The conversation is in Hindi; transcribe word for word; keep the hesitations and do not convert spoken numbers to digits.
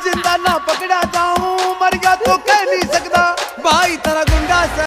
जिंदा ना पकड़ा जाऊं, मर गया तो कह नहीं सकता भाई तेरा गुंडा।